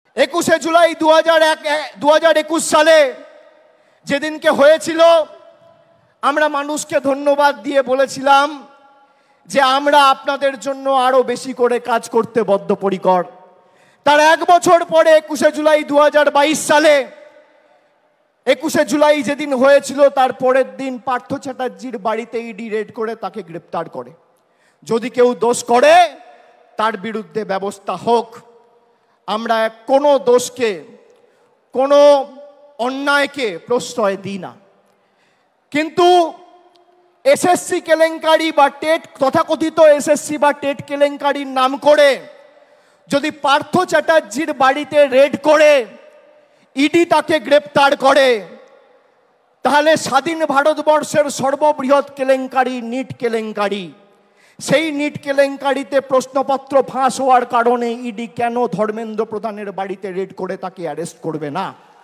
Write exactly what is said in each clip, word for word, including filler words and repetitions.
একুশে জুলাই দু হাজার এক দু হাজার একুশ সালে যেদিনকে হয়েছিল, আমরা মানুষকে ধন্যবাদ দিয়ে বলেছিলাম যে আমরা আপনাদের জন্য আরো বেশি করে কাজ করতে বদ্ধপরিকর। তার এক বছর পরে একুশে জুলাই দু হাজার বাইশ সালে একুশে জুলাই যেদিন হয়েছিল তার পরের দিন পার্থ চ্যাটার্জির বাড়িতে ইডি রেড করে তাকে গ্রেপ্তার করে। যদি কেউ দোষ করে তার বিরুদ্ধে ব্যবস্থা হোক। আমরা কোনো দোষকে, কোনো অন্যায়কে প্রশ্রয় দিই না। কিন্তু এসএসসি কেলেঙ্কারি বা টেট, তথাকথিত এসএসসি বা টেট কেলেঙ্কারির নাম করে যদি পার্থ চ্যাটার্জির বাড়িতে রেড করে ইডি তাকে গ্রেপ্তার করে, তাহলে স্বাধীন ভারতবর্ষের সর্ববৃহৎ কেলেঙ্কারি নিট কেলেঙ্কারি, সেই নিট কেলেঙ্কারিতে প্রশ্নপত্র ফাঁস হওয়ার কারণে ইডি কেন ধর্মেন্দ্র প্রধানের বাড়িতে রেড করে তাকে অ্যারেস্ট করবে না?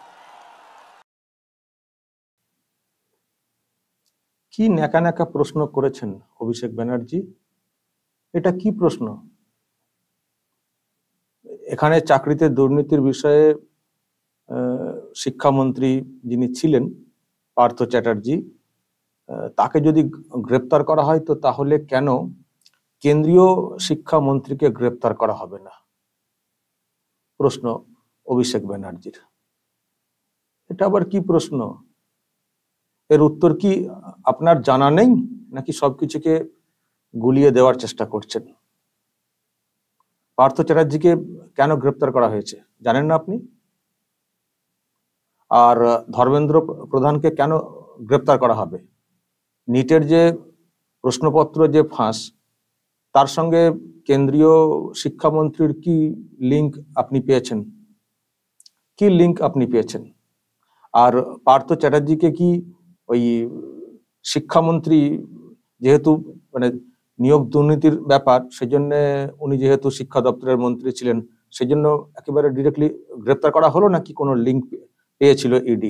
কি ন্যাকা ন্যাকা প্রশ্ন করেছেন অভিষেক ব্যানার্জি, এটা কি প্রশ্ন? এখানে চাকরিতে দুর্নীতির বিষয়ে শিক্ষামন্ত্রী যিনি ছিলেন পার্থ চ্যাটার্জি, তাকে যদি গ্রেপ্তার করা হয় তো তাহলে কেন কেন্দ্রীয় শিক্ষামন্ত্রীকে গ্রেপ্তার করা হবে না? প্রশ্ন অভিষেক ব্যানার্জির। এটা আবার কি প্রশ্ন? এর উত্তর কি আপনার জানা নেই, নাকি সবকিছুকে গুলিয়ে দেওয়ার চেষ্টা করছেন? পার্থ চ্যাটার্জিকে কেন গ্রেপ্তার করা হয়েছে জানেন না আপনি? আর ধর্মেন্দ্র প্রধানকে কেন গ্রেপ্তার করা হবে? নিটের যে প্রশ্নপত্র যে ফাঁস, তার সঙ্গে কেন্দ্রীয় শিক্ষামন্ত্রীর কি লিঙ্ক আপনি পেয়েছেন? কি লিঙ্ক আপনি পেয়েছেন? আর পার্থ চ্যাটার্জিকে কি ওই শিক্ষামন্ত্রী, যেহেতু মানে নিয়োগ দুর্নীতির ব্যাপার, সেজন্য উনি যেহেতু শিক্ষা দপ্তরের মন্ত্রী ছিলেন, সেজন্য একেবারে ডিরেক্টলি গ্রেপ্তার করা হলো, নাকি কোনো লিঙ্ক পেয়েছিল ইডি?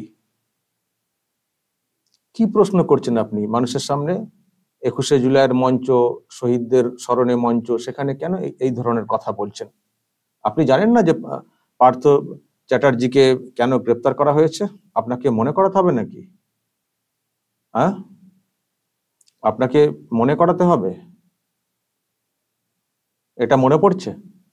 কি প্রশ্ন করছেন আপনি মানুষের সামনে? একুশে জুলাইয়ের মঞ্চ, শহীদদের স্মরণে মঞ্চ, সেখানে কেন এই ধরনের কথা বলছেন? আপনি জানেন না যে পার্থ চ্যাটার্জিকে কেন গ্রেপ্তার করা হয়েছে? আপনাকে মনে করাতে হবে নাকি? হ্যাঁ, আপনাকে মনে করাতে হবে? এটা মনে পড়ছে?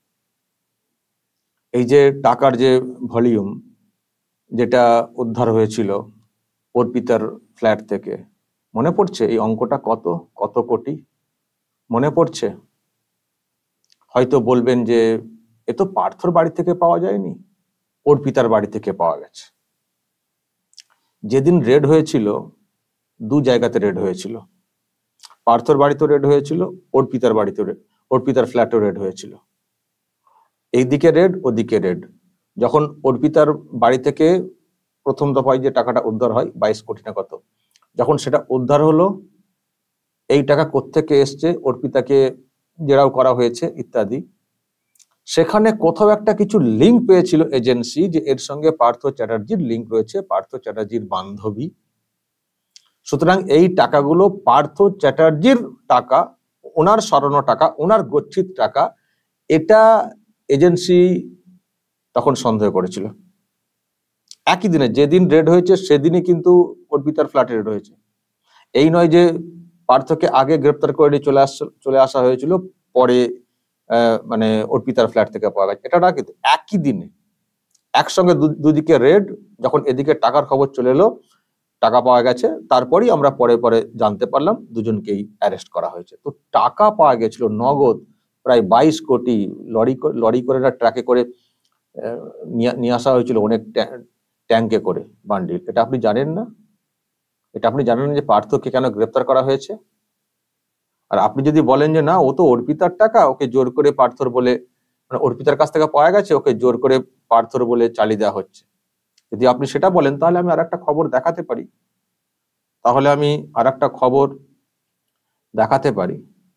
এই যে টাকার যে ভলিউম যেটা উদ্ধার হয়েছিল অর্পিতার ফ্ল্যাট থেকে, মনে পড়ছে এই অঙ্কটা কত কত কোটি? মনে পড়ছে? হয়তো বলবেন যে এ তো পার্থর বাড়ি থেকে পাওয়া যায়নি, অর্পিতার বাড়ি থেকে পাওয়া গেছে। যেদিন রেড হয়েছিল দু জায়গাতে রেড হয়েছিল, পার্থর বাড়িতেও রেড হয়েছিল, অর্পিতার বাড়িতেও রেড, অর্পিতার ফ্ল্যাটেও রেড হয়েছিল। এইদিকে রেড, ওদিকে রেড। যখন অর্পিতার বাড়ি থেকে প্রথম দফায় যে টাকাটা উদ্ধার হয় বাইশ কোটি না কত, যখন সেটা উদ্ধার হলো, এই টাকা কোত্থেকে এসছে, অর্পিতাকে জেরাও করা হয়েছে ইত্যাদি, সেখানে কোথাও একটা কিছু লিঙ্ক পেয়েছিল এজেন্সি যে এর সঙ্গে পার্থ চ্যাটার্জির লিঙ্ক রয়েছে, পার্থ চ্যাটার্জির বান্ধবী। সুতরাং এই টাকাগুলো পার্থ চ্যাটার্জির টাকা, ওনার সরানো টাকা, ওনার গচ্ছিত টাকা, এটা এজেন্সি তখন সন্দেহ করেছিল। একই দিনে যেদিন রেড হয়েছে সেদিনই কিন্তু অর্পিতার ফ্ল্যাটে রেড হয়েছে। এই নয় যে পার্থকে আগে গ্রেপ্তার করে চলে আস চলে আসা হয়েছিল, পরে আহ মানে অর্পিতার ফ্ল্যাট থেকে পাওয়া গেছে, এটা না। কিন্তু একই দিনে একসঙ্গে দুদিকে রেড, যখন এদিকে টাকার খবর চলে এলো টাকা পাওয়া গেছে, তারপরেই আমরা পরে পরে জানতে পারলাম দুজনকেই অ্যারেস্ট করা হয়েছে। তো টাকা পাওয়া গেছিল নগদ প্রায় বাইশ কোটি, লরি লরি করে না ট্রাকে করে নিয়ে আসা হয়েছিল, অনেক ট্যাঙ্কে করে বান্ডিল। এটা আপনি জানেন না? এটা আপনি জানেন না যে পার্থকে কেন গ্রেপ্তার করা হয়েছে? আর আপনি যদি বলেন যে না, ও তো অর্পিতার টাকা, ওকে জোর করে পার্থর বলে, মানে অর্পিতার কাছ থেকে পাওয়া গেছে, ওকে জোর করে পার্থর বলে চালিয়ে দেওয়া হচ্ছে, যদি আপনি সেটা বলেন, তাহলে আমি আর একটা খবর দেখাতে পারি তাহলে আমি আর একটা খবর দেখাতে পারি।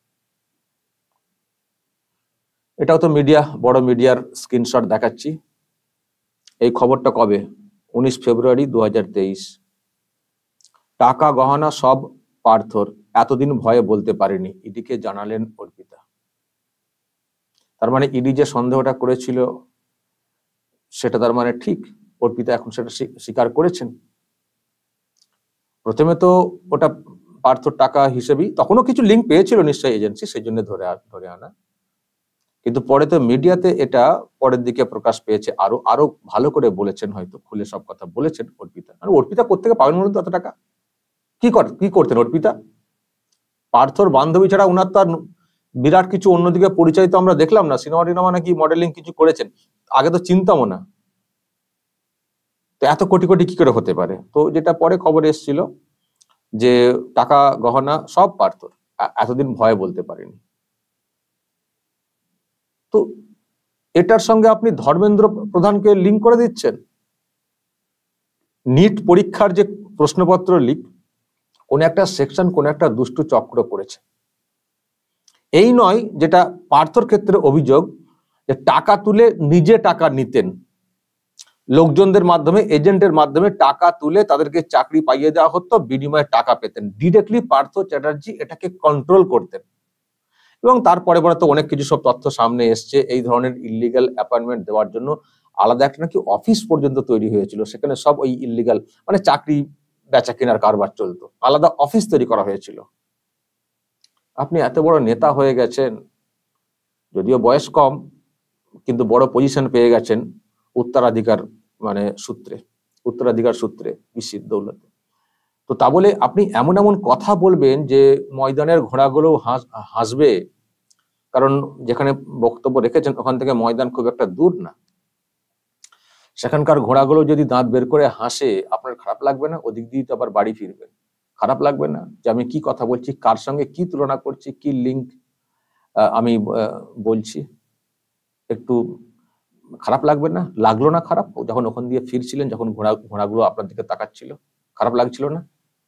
এটাও তো মিডিয়া, বড় মিডিয়ার স্ক্রিনশট দেখাচ্ছি। এই খবরটা কবে? উনিশ ফেব্রুয়ারি দু হাজার তেইশ। টাকা গহনা সব পার্থর, এতদিন ভয়ে বলতে পারেনি, ইডিকে জানালেন অর্পিতা। তার মানে ইডি যে সন্দেহটা করেছিল সেটা তার মানে ঠিক, অর্পিতা এখন সেটা স্বীকার করেছেন। প্রথমে তো ওটা পার্থর টাকা হিসেবেই, তখনও কিছু লিঙ্ক পেয়েছিল নিশ্চয়ই এজেন্সি, সেই জন্য ধরে ধরে আনা। কিন্তু পরে তো মিডিয়াতে এটা পরের দিকে প্রকাশ পেয়েছে, আরো আরো ভালো করে বলেছেন, হয়তো খুলে সব কথা বলেছেন অর্পিতা। আর অর্পিতা কোত্থেকে পাবেন বলুন তো এত টাকা? কি কর কি করতেন অর্পিতা? পার্থর বান্ধবী ছাড়া উনার তো আর বিরাট কিছু অন্যদিকে পরিচয় তো আমরা দেখলাম না। সিনেমা টিনেমা নাকি মডেলিং কিছু করেছেন, আগে তো চিন্তামও না। তো এত কোটি কোটি কি করে হতে পারে? তো যেটা পরে খবর এসেছিল যে টাকা গহনা সব পার্থর, এতদিন ভয়ে বলতে পারেনি। তো এটার সঙ্গে আপনি ধর্মেন্দ্র প্রধানকে লিঙ্ক করে দিচ্ছেন। নিট পরীক্ষার যে প্রশ্নপত্র লিক, কোন একটা সেকশন কোন একটা দুষ্টু চক্র করেছে। এই নয় যেটা পার্থর ক্ষেত্রে অভিযোগ, যে টাকা তুলে নিজে টাকা নিতেন, লোকজনদের মাধ্যমে, এজেন্টের মাধ্যমে টাকা তুলে তাদেরকে চাকরি পাইয়ে দেওয়া হতো, বিনিময়ে টাকা পেতেন। ডিরেক্টলি পার্থ চ্যাটার্জি এটাকে কন্ট্রোল করতেন। এবং তারপরে পরে তো অনেক কিছু সব তথ্য সামনে এসছে। এই ধরনের ইলিগাল অ্যাপয়েন্টমেন্ট দেওয়ার জন্য আলাদা একটা নাকি অফিস পর্যন্ত তৈরি হয়েছিল, সেখানে সব ওই ইলিগাল মানে চাকরি বেচা কেনার কারবার চলতো, আলাদা অফিস তৈরি করা হয়েছিল। আপনি এত বড় নেতা হয়ে গেছেন, যদিও বয়স কম, কিন্তু বড় পজিশন পেয়ে গেছেন উত্তরাধিকার মানে সূত্রে, উত্তরাধিকার সূত্রে বিশির দৌলতে। তো তা বলে আপনি এমন এমন কথা বলবেন যে ময়দানের ঘোড়াগুলো হাসবে, কারণ যেখানে বক্তব্য রেখেছেন ওখান থেকে ময়দান খুব একটা দূর না। সেখানকার ঘোড়াগুলো যদি দাঁত বের করে হাসে, আপনার খারাপ লাগবে না? ওদিক দিয়ে তো আবার বাড়ি ফিরবেন, খারাপ লাগবে না যে আমি কি কথা বলছি, কার সঙ্গে কি তুলনা করছি, কি লিঙ্ক আমি বলছি? একটু খারাপ লাগবে না? লাগলো না খারাপ যখন ওখান দিয়ে ফিরছিলেন, যখন ঘোড়া ঘোড়াগুলো আপনার দিকে তাকাচ্ছিল? খারাপ লাগছিল না?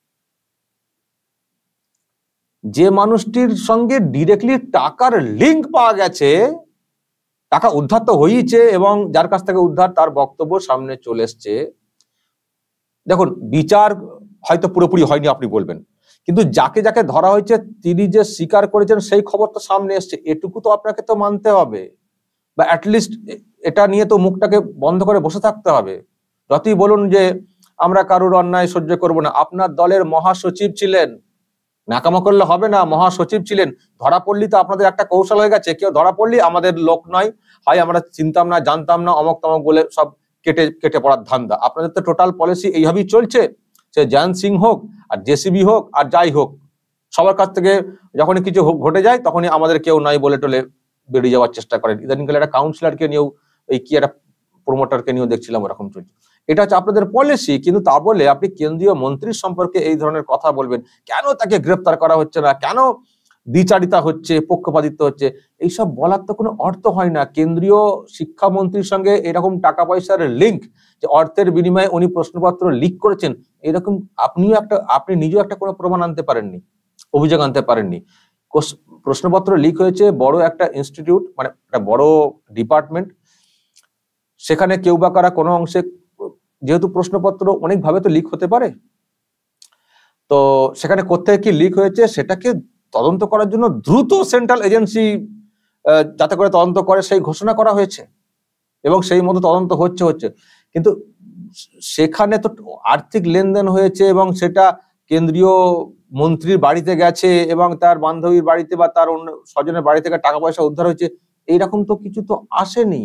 যে মানুষটির সঙ্গে ডিরেক্টলি টাকার লিঙ্ক পাওয়া গেছে, টাকা উদ্ধার তো হয়েছে, এবং যার কাছ থেকে উদ্ধার তার বক্তব্য সামনে চলে এসছে। দেখুন, বিচার হয়তো পুরোপুরি হয়নি আপনি বলবেন, কিন্তু যাকে যাকে ধরা হয়েছে তিনি যে স্বীকার করেছেন সেই খবর তো সামনে এসছে, এটুকু তো আপনাকে তো মানতে হবে, বা অ্যাটলিস্ট এটা নিয়ে তো মুখটাকে বন্ধ করে বসে থাকতে হবে। যতই বলুন যে আমরা কারুর অন্যায় সহ্য করব না, আপনার দলের মহাসচিব ছিলেন, নাকামা করলে হবে না, মহাসচিব ছিলেন। ধরা পড়লি তো আপনাদের একটা কৌশল হয়ে গেছে, কেউ ধরা পড়লি আমাদের লোক নয়, হয় আমরা চিনতাম না, জানতাম না, অমক তমক বলে সব কেটে কেটে পড়ার ধান্দা। আপনাদের তো টোটাল পলিসি এইভাবেই চলছে, সে জয়ন্ত সিং হোক আর জেসিবি হোক আর যাই হোক, সবার কাছ থেকে যখনই কিছু ঘটে যায় তখনই আমাদের কেউ নয় বলে টলে বেরিয়ে যাওয়ার চেষ্টা করেন। ইদানিংকালে একটা কাউন্সিলরকে নিয়েও, এই কি একটা প্রমোটারকে নিয়েও দেখছিলাম ওরকম চলছে। এটা হচ্ছে আপনাদের পলিসি, কিন্তু তা বলে আপনি কেন্দ্রীয় মন্ত্রীর সম্পর্কে এই ধরনের কথা বলবেন, কেন তাকে গ্রেফতার করা হচ্ছে না, কেন দ্বিচারিতা হচ্ছে, পক্ষপাতিত্ব হচ্ছে, এইসব বলার তো কোনো অর্থ হয় না। কেন্দ্রীয় শিক্ষামন্ত্রীর সঙ্গে এরকম টাকা পয়সার লিঙ্ক, যে অর্থের বিনিময়ে উনি প্রশ্নপত্র লিক করেছেন, এরকম আপনিও একটা, আপনি নিজেও একটা কোনো প্রমাণ আনতে পারেননি, অভিযোগ আনতে পারেননি। প্রশ্নপত্র লিক হয়েছে বড় একটা ইনস্টিটিউট, মানে একটা বড় ডিপার্টমেন্ট, সেখানে কেউ বা কারা কোনো অংশে, যেহেতু প্রশ্নপত্র অনেকভাবে তো লিক হতে পারে, তো সেখানে কোথায় কি লিক হয়েছে সেটাকে তদন্ত করার জন্য দ্রুত সেন্ট্রাল এজেন্সি যাতে করে তদন্ত করে সেই ঘোষণা করা হয়েছে, এবং সেই মতো তদন্ত হচ্ছে হচ্ছে কিন্তু সেখানে তো আর্থিক লেনদেন হয়েছে, এবং সেটা কেন্দ্রীয় মন্ত্রীর বাড়িতে গেছে, এবং তার বান্ধবীর বাড়িতে বা তার অন্য স্বজনের বাড়ি থেকে টাকা পয়সা উদ্ধার হয়েছে, এইরকম তো কিছু তো আসেনি।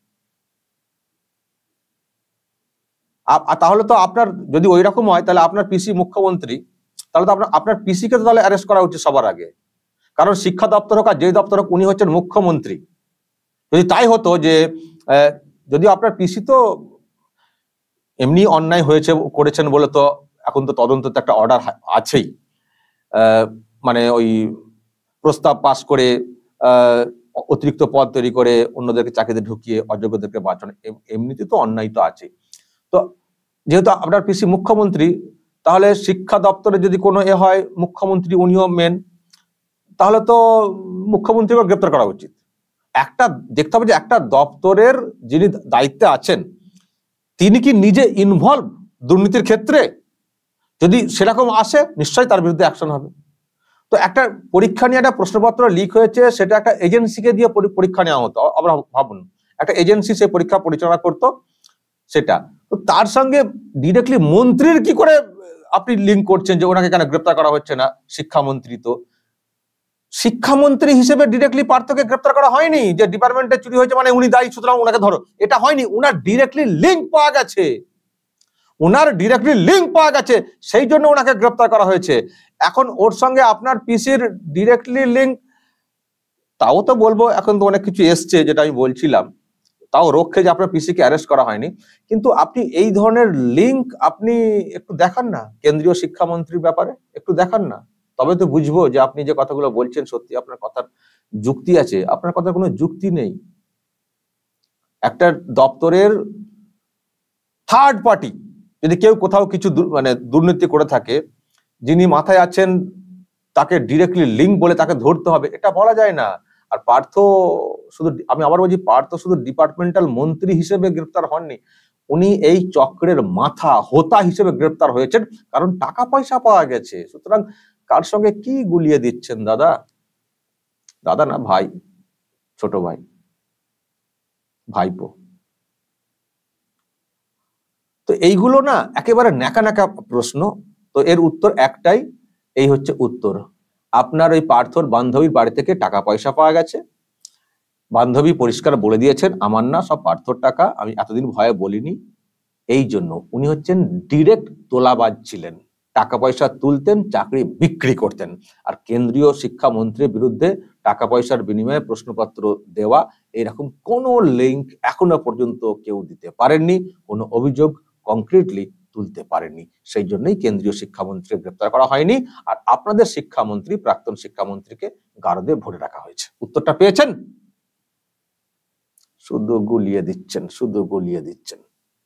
তাহলে তো আপনার, যদি ওই রকম হয় তাহলে আপনার পিসি মুখ্যমন্ত্রী, তাহলে তো আপনার আপনার পিসিকে তো তাহলে অ্যারেস্ট করা উচিত সবার আগে, কারণ শিক্ষা দপ্তর হোক আর যে দপ্তর হোক উনি হচ্ছেন মুখ্যমন্ত্রী। যদি তাই হতো যে যদি আপনার পিসি তো এমনি অন্যায় হয়েছে করেছেন বলে তো এখন তো তদন্ততে একটা অর্ডার আছেই, মানে ওই প্রস্তাব পাস করে অতিরিক্ত পদ তৈরি করে অন্যদেরকে চাকরিতে ঢুকিয়ে অযোগ্যদেরকে বাঁচানো, এমনিতে তো অন্যায় তো আছে। তো যেহেতু আপনার পিসি মুখ্যমন্ত্রী, তাহলে শিক্ষা দপ্তরে যদি কোনো এ হয়, মুখ্যমন্ত্রী উনিও মেন, তাহলে তো মুখ্যমন্ত্রীকে গ্রেপ্তার করা উচিত। একটা দেখতে হবে যে একটা দপ্তরের যিনি দায়িত্বে আছেন তিনি কি নিজে ইনভলভ দুর্নীতির ক্ষেত্রে, যদি সেরকম আসে নিশ্চয়ই তার বিরুদ্ধে অ্যাকশন হবে। তো একটা পরীক্ষা নিয়ে একটা প্রশ্নপত্র লিক হয়েছে, সেটা একটা এজেন্সিকে দিয়ে পরীক্ষা নেওয়া হতো। আমরা ভাবুন, একটা এজেন্সি সে পরীক্ষা পরিচালনা করতো, সেটা তো তার সঙ্গে ডিরেক্টলি মন্ত্রীর কি করে আপনি লিঙ্ক করছেন যে ওনাকে কেন গ্রেপ্তার করা হচ্ছে না? শিক্ষামন্ত্রী তো শিক্ষামন্ত্রী হিসেবে ডিরেক্টলি পার্থকে গ্রেপ্তার করা হয়নি যে ডিপার্টমেন্টে চুরি হয়েছে মানে উনি দায়ী সুতরাং ওনাকে ধরো, এটা হয়নি। উনার ডিরেক্টলি লিঙ্ক পাওয়া গেছে, উনার ডিরেক্টলি লিঙ্ক পাওয়া গেছে, সেই জন্য ওনাকে গ্রেপ্তার করা হয়েছে। এখন ওর সঙ্গে আপনার পিসির ডিরেক্টলি লিঙ্ক, তাও তো বলবো এখন তো অনেক কিছু এসছে যেটা আমি বলছিলাম, তাও রক্ষে যে আপনার পিসিকে অ্যারেস্ট করা হয়নি, কিন্তু আপনি এই ধরনের লিঙ্ক আপনি একটু দেখান না কেন্দ্রীয় শিক্ষামন্ত্রীর ব্যাপারে, একটু দেখান না, তবে তো বুঝবো যে আপনি যে কথাগুলো বলছেন সত্যি আপনার কথার যুক্তি আছে। আপনার কথার কোনো যুক্তি নেই। একটা দপ্তরের থার্ড পার্টি যদি কেউ কোথাও কিছু মানে দুর্নীতি করে থাকে, যিনি মাথায় আছেন তাকে ডিরেক্টলি লিঙ্ক বলে তাকে ধরতে হবে, এটা বলা যায় না। আর পার্থ শুধু, আমি আবার বলছি, পার্থ শুধু ডিপার্টমেন্টাল মন্ত্রী হিসেবে গ্রেপ্তার হননি, উনি এই চক্রের মাথা হোতা হিসেবে গ্রেপ্তার হয়েছেন, কারণ টাকা পয়সা পাওয়া গেছে। সুতরাং কার সঙ্গে কি গুলিয়ে দিচ্ছেন দাদা? দাদা না ভাই, ছোট ভাই, ভাইপো। তো এইগুলো না একেবারে ন্যাকা ন্যাকা প্রশ্ন। তো এর উত্তর একটাই, এই হচ্ছে উত্তর। আপনার ওই পার্থর বান্ধবীর বাড়ি থেকে টাকা পয়সা পাওয়া গেছে, বান্ধবী পরিষ্কার বলে দিয়েছেন আমার না, সব পার্থর টাকা, আমি এতদিন ভয়ে বলিনি। এই জন্য উনি হচ্ছেন ডিরেক্ট তোলাবাজ ছিলেন, টাকা পয়সা তুলতেন, চাকরি বিক্রি করতেন। আর কেন্দ্রীয় শিক্ষামন্ত্রীর বিরুদ্ধে টাকা পয়সার বিনিময়ে প্রশ্নপত্র দেওয়া, এরকম কোনো লিঙ্ক এখনো পর্যন্ত কেউ দিতে পারেননি, কোনো অভিযোগ কংক্রিটলি তুলতে পারেননি। সেই জন্যই কেন্দ্রীয় শিক্ষামন্ত্রী গ্রেপ্তার করা হয়নি, আর আপনাদের শিক্ষামন্ত্রী, প্রাক্তন শিক্ষামন্ত্রীকে গারদে ভরে রাখা হয়েছে। উত্তরটা পেয়েছেন? শুধু গুলিয়ে দিচ্ছেন, শুধু গুলিয়ে দিচ্ছেন।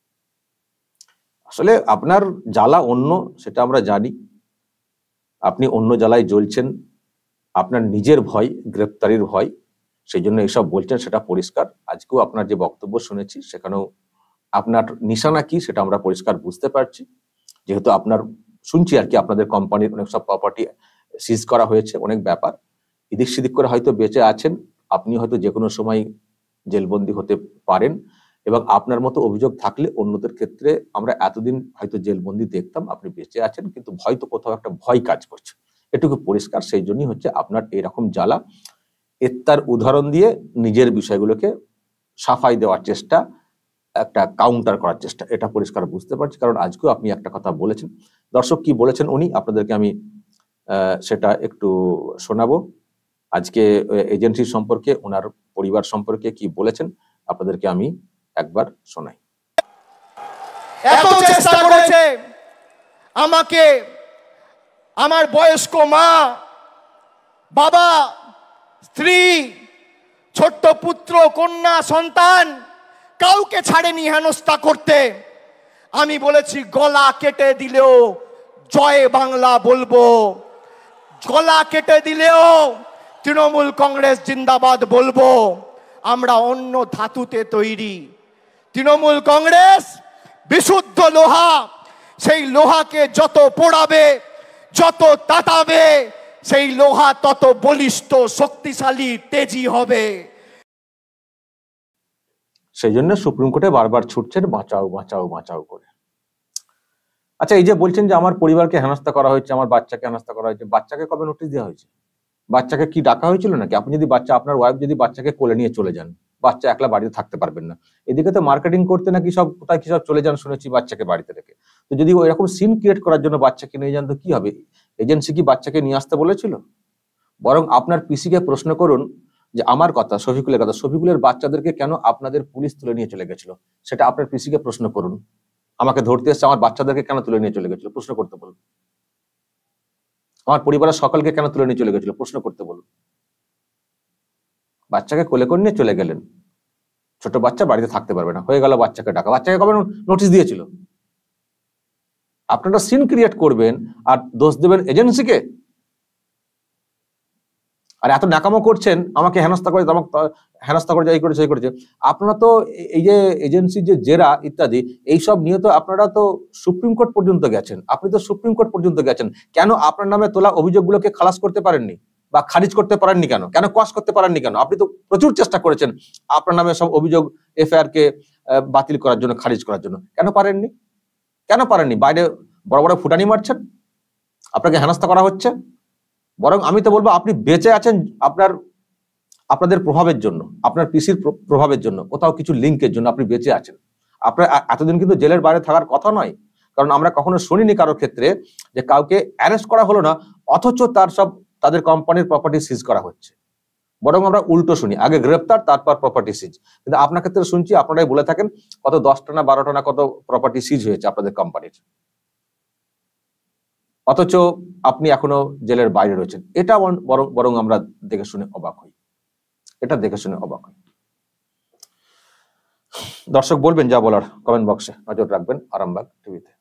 আসলে আপনার জ্বালা অন্য, সেটা আমরা জানি, আপনি অন্য জ্বালায় জ্বলছেন, আপনার নিজের ভয়, গ্রেপ্তারির ভয়, সেই জন্য এসব বলছেন, সেটা পরিষ্কার। আজকেও আপনার যে বক্তব্য শুনেছি সেখানেও আপনার নিশানা কি সেটা আমরা পরিষ্কার বুঝতে পারছি। যেহেতু আপনার শুনছি আর কি আপনাদের কোম্পানির অনেক সব প্রপার্টি সিজ করা হয়েছে, অনেক ব্যাপার এদিক সেদিক করে হয়তো বেঁচে আছেন, আপনি হয়তো যে কোনো সময় জেলবন্দি হতে পারেন, এবং আপনার মতো অভিযোগ থাকলে অন্যদের ক্ষেত্রে আমরা এতদিন হয়তো জেলবন্দি দেখতাম, আপনি বেঁচে আছেন কিন্তু হয়তো কোথাও একটা ভয় কাজ করছে, এটুকু পরিষ্কার। সেই জন্যই হচ্ছে আপনার এরকম জ্বালা। এর তার উদাহরণ দিয়ে নিজের বিষয়গুলোকে সাফাই দেওয়ার চেষ্টা, একটা কাউন্টার করার চেষ্টা, এটা পরিষ্কার বুঝতে পারছি। কারণ আজকেও আপনি একটা কথা বলেছেন, দর্শক কি বলেছেন উনি, আপনাদেরকে আমি সেটা একটু শোনাবো। আজকে এজেন্সি সম্পর্কে, ওনার পরিবার সম্পর্কে কি বলেছেন আপনাদেরকে আমি একবার শোনাই। এত চেষ্টা করেছে আমাকে, আমার বয়স্ক মা, বাবা, স্ত্রী, ছোট্ট পুত্র, কন্যা, সন্তান, কাউকে ছাড়েনি হেনস্থা করতে। আমি বলেছি গলা কেটে দিলেও জয় বাংলা বলবো, গলা কেটে দিলেও তৃণমূল কংগ্রেস জিন্দাবাদ বলবো। আমরা অন্য ধাতুতে তৈরি, তৃণমূল কংগ্রেস বিশুদ্ধ লোহা, সেই লোহাকে যত পোড়াবে, যত তাতাবে, সেই লোহা তত বলিষ্ঠ, শক্তিশালী, তেজি হবে। সেই জন্য সুপ্রিম কোর্টে বারবার ছুটছেন বাঁচাও বাঁচাও বাঁচাও করে। আচ্ছা, এই যে বলছেন যে আমার পরিবারকে হেনস্থা করা হয়েছে, আমার বাচ্চাকে হেনস্থা করা হয়েছে, বাচ্চাকে কবে নোটিশ দেওয়া হয়েছে? বাচ্চাকে কি ডাকা হয়েছিল নাকি? আপনি যদি বাচ্চা, আপনার ওয়াইফ যদি বাচ্চাকে কোলে নিয়ে চলে যান, বাচ্চা একলা বাড়িতে থাকতে পারবেন না, এদিকে তো মার্কেটিং করতে নাকি সব কোথায় কি সব চলে যান শুনেছি বাচ্চাকে বাড়িতে রেখে। তো যদি এরকম সিন ক্রিয়েট করার জন্য বাচ্চাকে নিয়ে যান তো কি হবে? এজেন্সি কি বাচ্চাকে নিয়ে আসতে বলেছিল? বরং আপনার পিসিকে প্রশ্ন করুন যে আমার কথা, শফিকুলের কথা, শফিকুলের বাচ্চাদেরকে কেন আপনাদের পুলিশ তুলে নিয়ে চলে গেছিল, সেটা আপনার পিসিকে প্রশ্ন করুন। আমাকে ধরতে এসছে, আমার বাচ্চাদেরকে কেন তুলে নিয়ে চলে গেছিল, প্রশ্ন করতে বলুন। আমার পরিবারের সকলকে কেন তুলে নিয়ে চলে গেছিল, প্রশ্ন করতে বলুন। বাচ্চাকে কোলে করে নিয়ে চলে গেলেন, ছোট বাচ্চা বাড়িতে থাকতে পারবে না, হয়ে গেল বাচ্চাকে ডাকা। বাচ্চাকে কবে নোটিশ দিয়েছিল? আপনারা সিন ক্রিয়েট করবেন আর দোষ দেবেন এজেন্সিকে, আর এত নাকামো করছেন আমাকে হেনস্থা করে, আমাকে হেনস্থা করে, এই করেছে এই করেছে। আপনারা তো এই যে এজেন্সির যে জেরা ইত্যাদি এইসব নিয়ে তো আপনারা তো সুপ্রিম কোর্ট পর্যন্ত গেছেন, আপনি তো সুপ্রিম কোর্ট পর্যন্ত গেছেন, কেন আপনার নামে তোলা অভিযোগগুলোকে খালাস করতে পারেননি? বা খারিজ করতে পারেননি কেন? কেন কোয়াশ করতে পারেননি কেন? আপনি তো প্রচুর চেষ্টা করেছেন আপনার নামে সব অভিযোগ এফআইআর কে বাতিল করার জন্য, খারিজ করার জন্য। কেন পারেননি? কেন পারেননি? বাইরে বড় বড় ফুটানি মারছেন, আপনাকে হেনস্থা করা হচ্ছে। বরং আমি তো বলবো আপনি বেঁচে আছেন আপনার আপনাদের প্রভাবের জন্য, আপনার পিসির প্রভাবের জন্য, কোথাও কিছু লিঙ্কের জন্য আপনি বেঁচে আছেন। আপনার এতদিন কিন্তু জেলের বাইরে থাকার কথা নয়, কারণ আমরা কখনো শুনিনি কারোর ক্ষেত্রে যে কাউকে অ্যারেস্ট করা হলো না অথচ তার সব তাদের কোম্পানির প্রপার্টি সিজ করা হচ্ছে। বরং আমরা উল্টো শুনি, আগে গ্রেপ্তার তারপর প্রপার্টি সিজ। কিন্তু আপনার ক্ষেত্রে শুনছি আপনারাই বলে থাকেন কত দশটা না বারোটা না কত প্রপার্টি সিজ হয়েছে আপনাদের কোম্পানির, অথচ আপনি এখনো জেলের বাইরে রয়েছেন। এটা বরং বরং আমরা দেখে শুনে অবাক হই, এটা দেখে শুনে অবাক হই। দর্শক বলবেন যা বলার কমেন্ট বক্সে, নজর রাখবেন আরামবাগ টিভিতে।